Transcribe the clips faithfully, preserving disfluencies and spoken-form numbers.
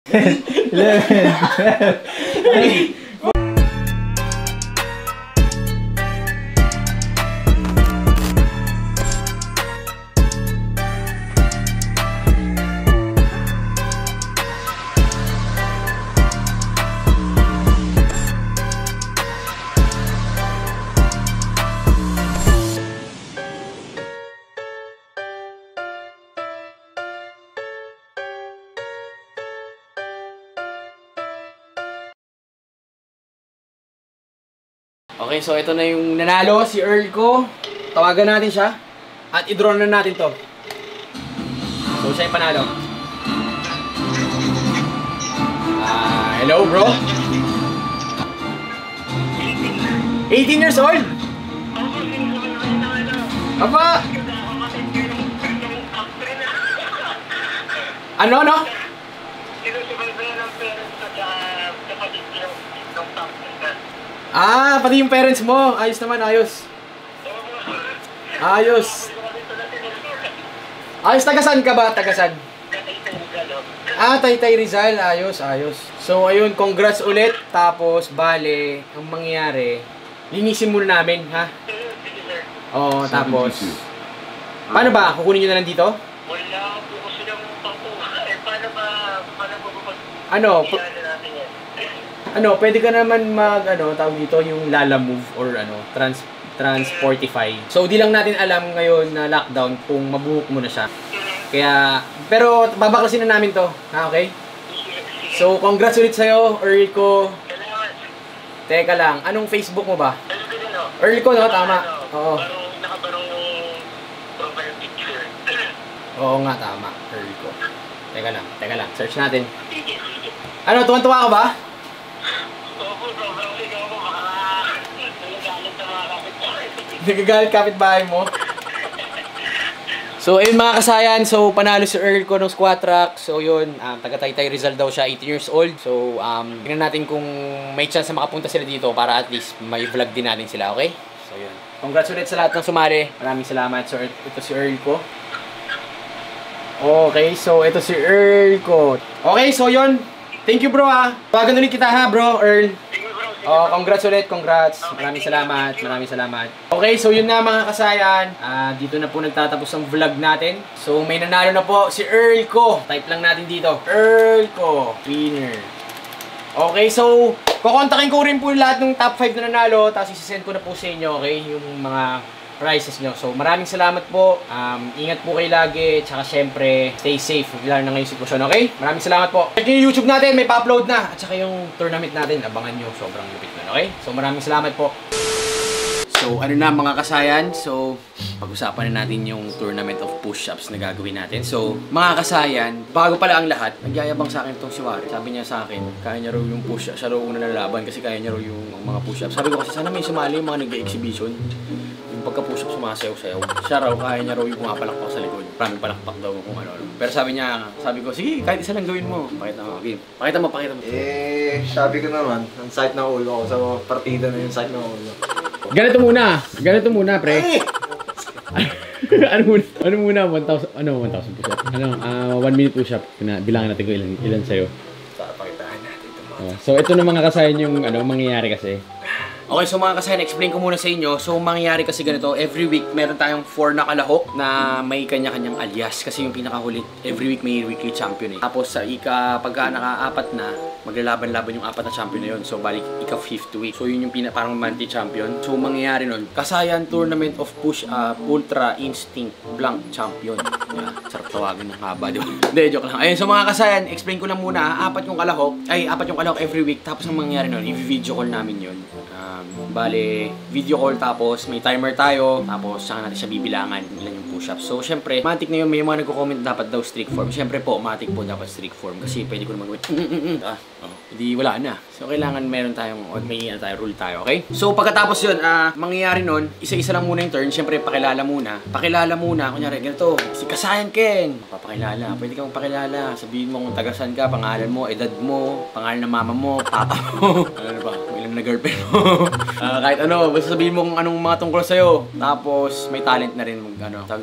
eleven, twelve, Okay, so ito na yung nanalo, si Earl ko. Tawagan natin siya. At i-draw na natin to. So siya yung panalo. Ah, hello bro? eighteen years old? Apa? Ano, ano? Ah, pati yung parents mo. Ayos naman, ayos. Ayos. Ayos, tagasan ka ba? Tagasan? Ah, Taytay Rizal. Ayos, ayos. So, ayun, congrats ulit. Tapos, bale, ang mangyayari, linisin muna namin, ha? Oo, tapos, paano ba? Kukunin nyo na lang dito? Wala po ko silang pangko. Eh, paano ba, paano ba ba Ano? Ano, pwede ka naman mag, ano, tawag dito, yung Lala Move or ano, Trans Transportify. So, di lang natin alam ngayon na lockdown kung mabuhok mo na siya. Kaya, pero babaklasin na namin to. Ha, okay? So, congrats ulit sa'yo, Earl ko. Teka lang, anong Facebook mo ba? Earl ko, no? Tama. Oo. Nakabarong yung profile picture. Oo nga, tama. Earl ko. Teka lang, teka lang. Search natin. Ano, tuwan-tuwa ka ba? Nagagalit kapitbahay mo. So, ayun mga kasayan. So, panalo si Earl ko ng squat track. So, yun. Um, taga Taytay Rizal daw siya. eighteen years old. So, um, tingnan natin kung may chance na makapunta sila dito para at least may vlog din natin sila. Okay? So, yun. Congrats ulit sa lahat ng sumali. Maraming salamat. So, ito si Earl ko. Okay. So, ito si Earl ko. Okay. So, yun. Thank you, bro, ha. Tawagan ulit kita, ha, bro, Earl. Oh, congrats ulit, congrats. Maraming salamat, maraming salamat. Okay, so yun na mga kasayan. Uh, dito na po nagtatapos ang vlog natin. So may nanalo na po si Earl ko. Type lang natin dito. Earl ko. Winner. Okay, so kukontakin ko rin po lahat ng top five na nanalo. Tapos isi-send ko na po sa inyo, okay? Yung mga prizes nyo. So maraming salamat po. Um, ingat po kayo lagi. Tsaka syempre, stay safe. Lalo na ngayong sitwasyon, okay? Maraming salamat po. Check yung YouTube natin, may pa-upload na. At saka yung tournament natin, abangan nyo. Sobrang lupit na, okay? So maraming salamat po. So ano na mga kasayan, so pag-usapan na natin yung tournament of push-ups na gagawin natin. So mga kasayan, bago pala ang lahat, nagyayabang sa akin itong si Wari. Sabi niya sa akin, kaya niya raw yung push-ups, siya raw una nalalaban kasi kaya niya raw yung mga push-ups. Sabi ko kasi sana may sumali yung mga nag-exhibition. Yung pagka-push-up sumasayaw-sayaw. Siya raw, kaya niya raw yung pumapalakpak sa likod. Maraming palakpak daw kung ano-ano. Pero sabi niya, sabi ko, sige, kahit isa lang gawin mo. Pakita mo, okay. Pakita mo, pakita mo. Eh, sabi ko naman, ang sakit ng ulo ko sa mga partida na yung sakit ng ulo. Ganito muna. Ganito muna, pre. ano muna? Ano muna? one thousand, ano, one thousand push-up? Ano, uh, one minute push-up. Bilangan natin ko ilan, ilan sa'yo. Pakitaan natin ito mga. Oh, so, ito na mga kasayan yung ano, mangyayari kasi. Okay, so mga kasayan, explain ko muna sa inyo. So, mangyayari kasi ganito, every week meron tayong four na kalahok na may kanya-kanyang alias. Kasi yung pinakahuli, every week may weekly champion eh. Tapos sa ika, pagka naka-apat na, maglalaban-laban yung apat na champion na yun. So, balik ika-fifth week. So, yun yung pina, parang monthly champion. So, mangyayari nun, Kasayan Tournament of Push-Up Ultra Instinct Blank Champion. Yeah, sarap tawagan ng haba, di ba? Hindi, joke lang. Ayun, so mga kasayan, explain ko lang muna, apat yung kalahok, ay, apat yung kalahok every week. Tapos ang mangyayari nun, i-video call namin yun. Um, bale, video call tapos may timer tayo. Tapos saka natin siya bibilangan ilan yung push-ups. So, syempre, matik na yun. May mga nagko-comment dapat daw strict form. Syempre po, matik po dapat strict form. Kasi pwede ko naman gawin. Mm -mm -mm. Ah, oh, hindi wala na. So, kailangan meron tayong, o may ano tayo, rule tayo, okay? So, pagkatapos yun, ah, mangyayari nun, isa-isa lang muna yung turn. Syempre, pakilala muna. Pakilala muna. Kunyari, ganito, si Kasayan Ken. Papakilala. Pwede kang pakilala. Sabihin mo kung tagasan ka, pangalan mo, edad mo, pangalan ng mama mo, papa mo. Ano ba? Ilan na girlfriend mo. uh, kahit ano, basta sabihin mo kung anong mga tungkol sa'yo. Tapos, may talent na rin mag, ano, tawag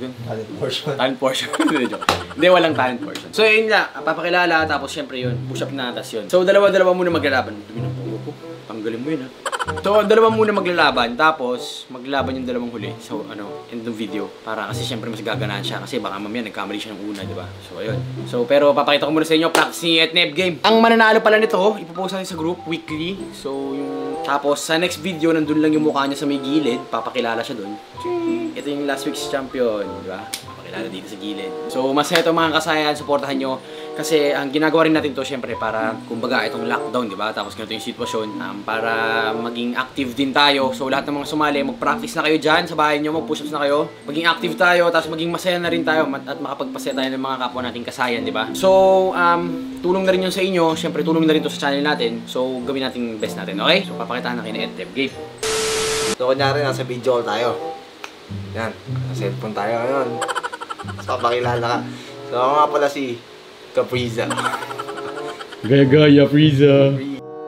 doon? Talent portion. Talent portion. Hindi, joke. Hindi, walang talent portion. So, yun nga. Papakilala, tapos syempre yun. Push-up na, tas yun. So, dalawa-dalawa muna maglalaban. Dumi ng pungo ko. Tanggalin mo yun, ha. So, dalawa muna maglalaban, tapos maglalaban yung dalawang huli. So, ano, end ng video. Para kasi syempre mas gaganahan siya. Kasi baka mamaya nagkamali siya ng una, di ba? So, ayun. So, pero papakita ko muna sa inyo, practice ni Etneb game. Ang mananalo pala nito, ipopost natin sa group weekly. So, yung... Tapos, sa next video, nandun lang yung mukha niya sa may gilid. Papakilala siya dun. Ito yung last week's champion, di ba? Papakilala dito sa gilid. So, masaya ito mga kasayan, supportahan nyo. Kasi ang ginagawa rin natin to syempre para kumbaga itong lockdown, di ba? Tapos ganito yung sitwasyon um, para maging active din tayo. So lahat ng mga sumali, mag-practice na kayo dyan sa bahay nyo, mag-push-ups na kayo. Maging active tayo, tapos maging masaya na rin tayo at makapagpasaya tayo ng mga kapwa nating kasayan, di ba? So, um, tulong na rin yun sa inyo. Syempre, tulong na rin to sa channel natin. So, gawin natin best natin, okay? So, papakitaan na kayo na Etneb game. So, kunyari, nasa video call tayo. Yan, nasa cellphone tayo ngayon. So, papakilala ka. So, ako nga pala si Capriza. Gaya-gaya, Frieza.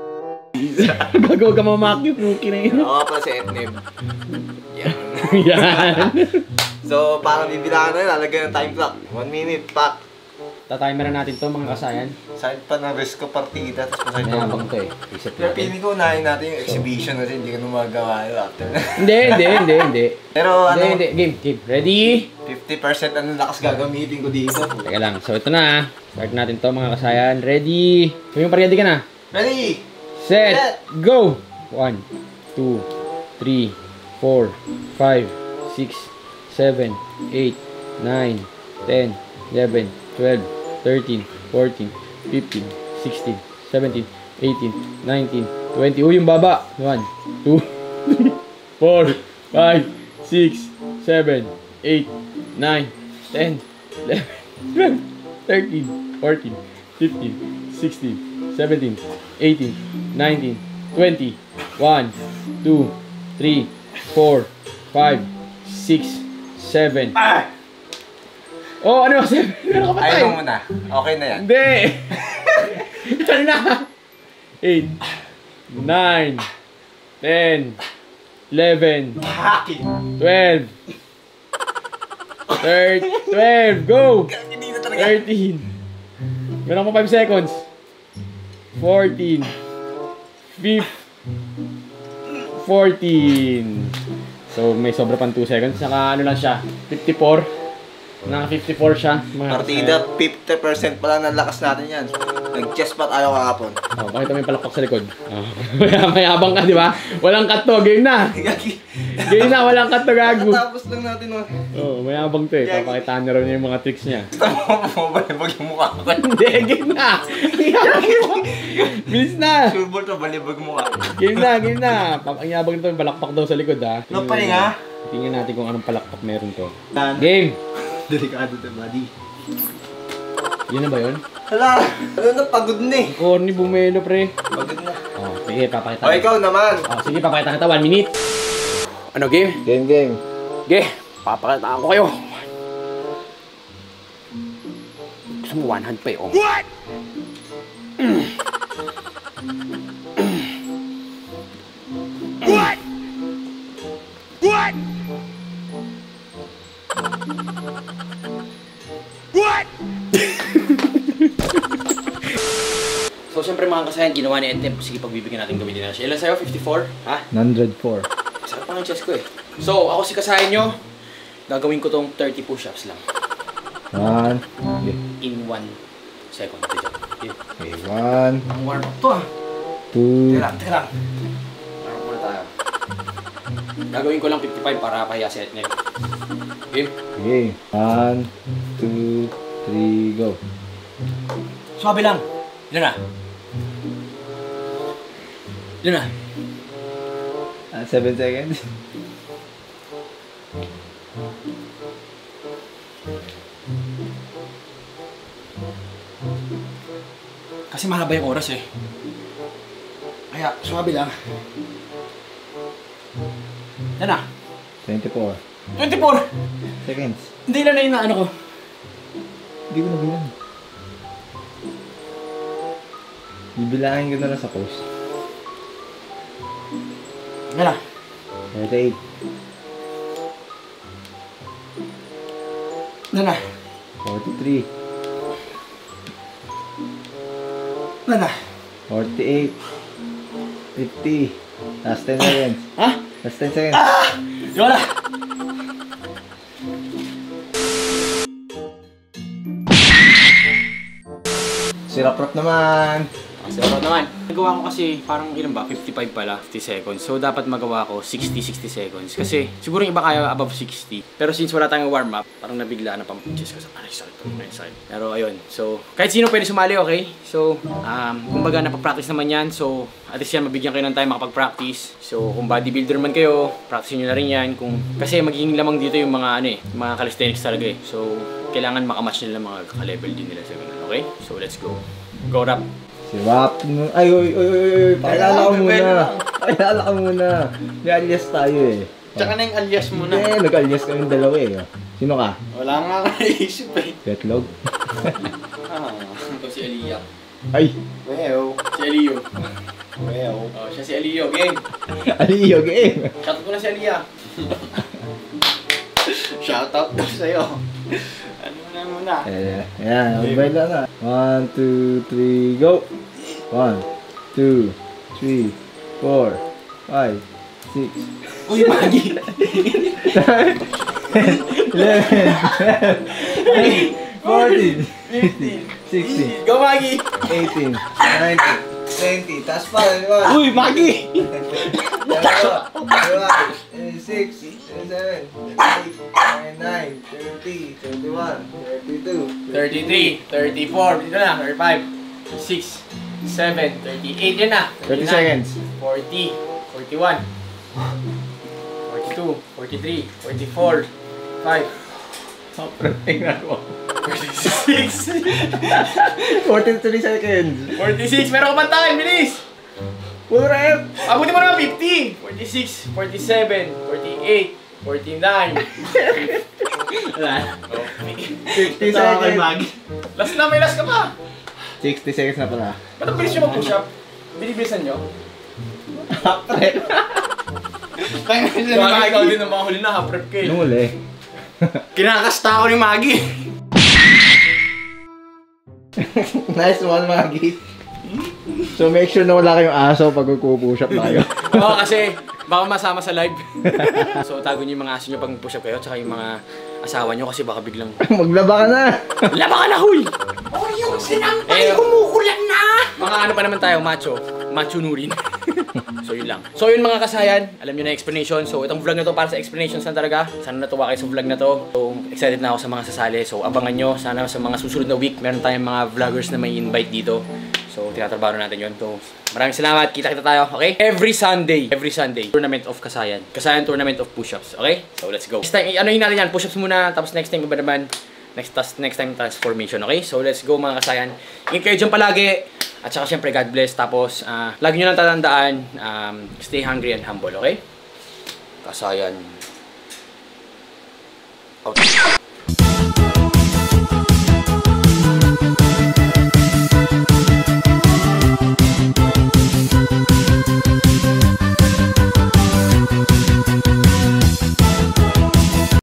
Gagawa ka mamakit, rookie na yun. Ako nga pala si Etneb. Yan. Yan. So, parang bibilangan na yun, lalagyan ng time clock. One minute, pak. Tatimer na natin to mga kasayan. Side pa ng risk ko partida, tapos pa side Kaya pa. bang to eh. Reset Pero natin. piling ko, unahin natin yung exhibition kasi hindi ka nung magagawa yun after. Hindi, hindi, hindi, hindi. Pero ano, Hindi, hindi. Game, game. Ready? fifty percent ano lakas gagamitin ko dito. Teka lang. So, ito na. Start natin to mga kasayan. Ready? Kung yung ready ka na. Ready! Set! Set. Go! one, two, three, four, five, six, seven, eight, nine, ten, eleven, twelve, thirteen, fourteen, fifteen, sixteen, seventeen, eighteen, nineteen, twenty. Uy, yung baba. one, two, three, four, five, six, seven, eight, nine, ten, eleven, twelve, thirteen, fourteen, fifteen, sixteen, seventeen, eighteen, nineteen, twenty. one, two, three, four, five, six, seven. Ah! Oh, ano? seven. Meron ka pa tayo? Ayaw mo na. Okay na yan. Hindi! Ano na? eight, nine, ten, eleven, Hacking! twelve, thirteen, twelve, go! Hindi na talaga. thirteen. Meron ko five seconds. fourteen. fifteen. fourteen. So, may sobra pang two seconds. Saka ano lang siya, fifty-four. Naka fifty-four siya. Mga Partida, fifty percent pa lang ng lakas natin yan. Nag-chest pat ayaw kahapon. Oh, pakita mo yung palakpak sa likod. Oh. Mayabang ka, di ba? Walang cut to, game na. Game na, walang cut to, gago. Tapos lang natin oh. Oh, mayabang to eh. Papakitaan na raw niya yung mga tricks niya. Gusto mo balibag yung mukha ko. Hindi, game na. Bilis na. Sure ball to, balibag mukha. Game na, game na. Papanyabang to, balakpak daw sa likod ha. No pahinga? Tingnan natin kung anong palakpak meron to. Game. Delikado to, buddy. Yun na ba yun? Hala, ano na, pagod na eh. Corny bumelo, pre. Pagod na. Oh, sige, papakita. O, ikaw naman. Oh, sige, papakita kita. One minute. Ano, game? Game, game. Sige, papakita ko kayo. Gusto mo one hand pa eh, oh. What? What? What? What? So, siyempre mga kasayan, ginawa ni Etneb. Sige, pagbibigyan natin gawin din na siya. Ilan sa'yo? fifty-four? Ha? one oh four. Sarap pa ng chest ko eh. So, ako si kasayan nyo. Gagawin ko tong thirty push-ups lang. One. In one second. Okay. Okay, one. Ang warm up to ah. Two. Teka lang, teka lang. Warm up muna tayo. Gagawin ko lang fifty-five para pahiya si Etneb. Game? Okay. One, two, three, go. Sabi lang. Ilan na? Ilan na? Uh, seven seconds. Kasi mahaba yung oras eh. Kaya, sumabi lang. Ilan na? twenty-four. twenty-four! Seconds. Hindi ilan na yung ano ko. Hindi ko nabilang. Bibilangin ko na lang sa post. Ilan na? thirty-eight. Na na. forty-three. Na na. forty-eight. fifty. Last ten seconds. Ha? Last ten seconds. Ah! Wala. Sirap-rap naman. So, naman. Nagawa ko kasi parang ilan ba? fifty-five pala, fifty seconds. So, dapat magawa ko sixty, sixty seconds. Kasi siguro yung iba kaya above sixty. Pero since wala tayong warm up, parang nabigla na pang chest ko sa aray, sorry, sorry, sorry. Pero ayun. So, kahit sino pwede sumali, okay? So, um, kumbaga napapractice naman yan. So, at least yan, mabigyan kayo ng time makapag-practice. So, kung bodybuilder man kayo, practice nyo na rin yan. Kung, kasi magiging lamang dito yung mga ano eh, mga calisthenics talaga eh. So, kailangan makamatch nila mga ka-level din nila sa ganun, okay? So, let's go. Go rap. Si Rap. Ay, oy, oy, oy, oy. Pakilala ka muna. Pakilala ka muna. May alias tayo eh. Tsaka na yung alias mo na. Eh, nag-alias kami dalawa eh. Sino ka? Wala nga nga naisip eh. Betlog? Ah, ito si Aliyah. Ay! Well, si Aliyo. Well, oh, siya si Aliyo, game. Aliyo, game! Shoutout ko na si Aliyah. Shoutout ko sa'yo. Ano na muna? Eh, yan. Magbay lang na. One, two, three, go! One, two, three, four, five, six. Uy, Magi! eleven, twelve, fourteen, fifteen, sixteen, Go, Magi! eighteen, nineteen, twenty. Taas pa, di ba? Uy, Magi! Dalawa, dalawa, six, seven, eight, nine, thirty, thirty-one, thirty-two, thirty-three, thirty-four, dito na, thirty-five, six, seven, thirty-eight, yan na. thirty seconds. forty, forty-one, forty-two, forty-three, forty-four, five, forty-six, forty-three seconds. forty-six, meron ka pang time, bilis! Full rep. Abutin mo naman fifty, forty-six, forty-seven, forty-eight, forty-nine. Wala. fifty Tawa kay seconds. Maggie. Last na, may last ka pa. sixty seconds na pala. Ba't ang bilis nyo mag-push up? Binibilisan nyo? Half rep. Kaya nga sila ni Maggie. Ikaw din ang mahuli na, half rep ka eh. Nung uli. Kinakasta ako ni Maggie. Nice one, Maggie. So make sure na wala kayong aso pag push up na kayo. Oo, kasi baka masama sa live. So tago nyo yung mga aso nyo pag push up kayo, tsaka yung mga asawa nyo kasi baka biglang Maglaba ka na. laba ka na, huy! O yung sinampay, kumukulan na! Mga ano pa naman tayo, macho. Macho nurin. So yun lang. So yun mga kasayan, alam nyo na yung explanation. So itong vlog na to para sa explanations lang talaga. Sana natuwa kayo sa vlog na to. So excited na ako sa mga sasali. So abangan nyo, sana sa mga susunod na week, meron tayong mga vloggers na may invite dito. So tinatrabaho natin yun. So maraming salamat, kita-kita tayo, okay? Every Sunday, every Sunday, tournament of Kasayan. Kasayan tournament of push-ups, okay? So let's go. Next time, ano yun natin yan, push-ups muna, tapos next time ba naman, next, next time transformation, okay? So let's go mga Kasayan. Ingat kayo dyan palagi. At saka syempre, God bless. Tapos, uh, lagi nyo lang tatandaan, um, stay hungry and humble, okay? Kasayan. Out.